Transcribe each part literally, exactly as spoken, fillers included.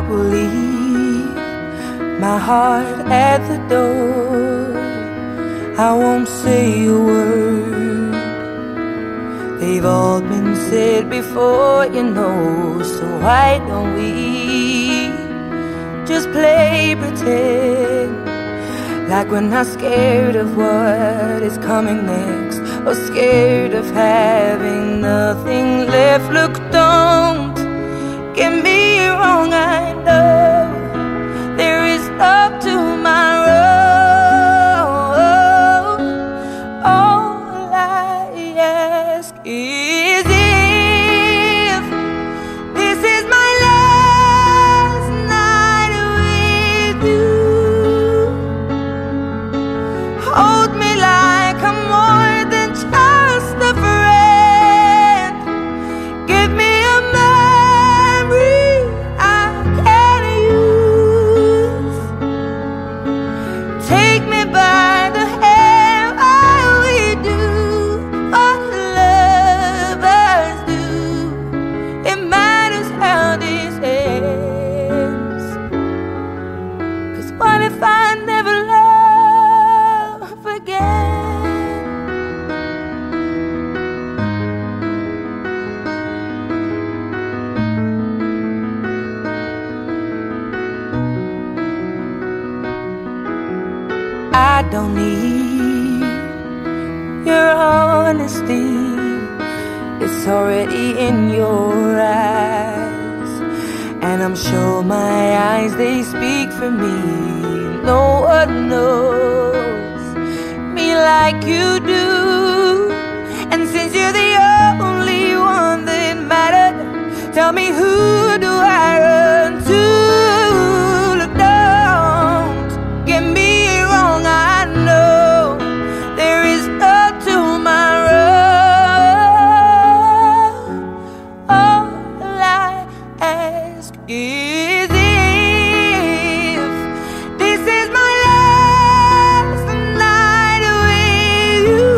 will leave my heart at the door. I won't say a word. They've all been said before, you know. So why don't we just play pretend, like we're not scared of what is coming next, or scared of having nothing left. Look, don't get me wrong, I know there is love tomorrow. All I ask is if this is my last night with you, hold me like I'm more than just a friend. Give me a memory I can use. Take me by the hand while we do what lovers do. It matters how this ends, 'cause what if I never love again? I don't need your honesty, it's already in your eyes, and I'm sure my eyes, they speak for me. No one knows me like you do, and since you're the only one that mattered, tell me, who do I run to? Look, don't get me wrong, I know there is no tomorrow. All I ask is if this is my last night with you,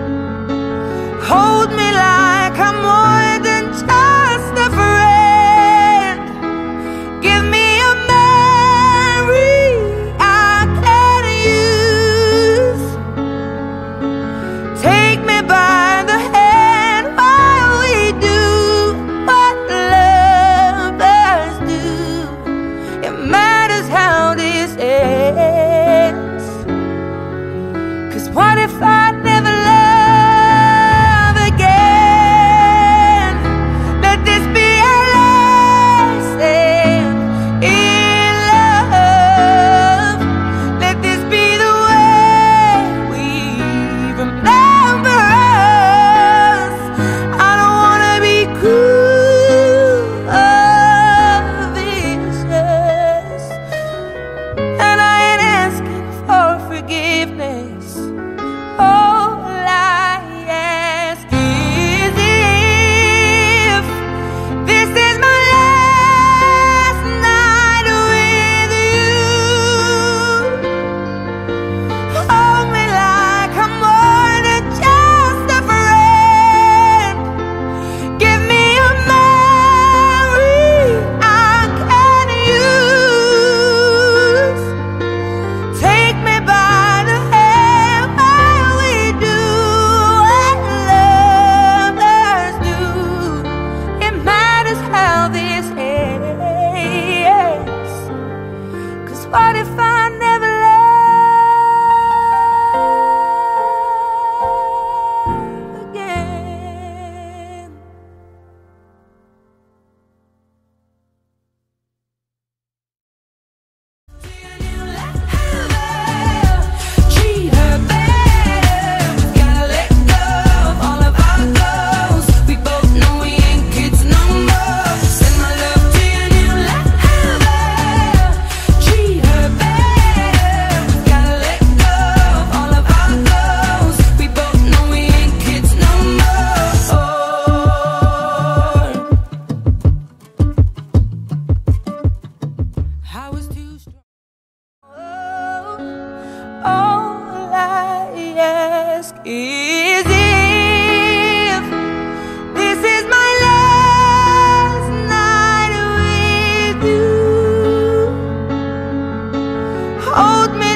hold me like I'm more than just a friend. hold me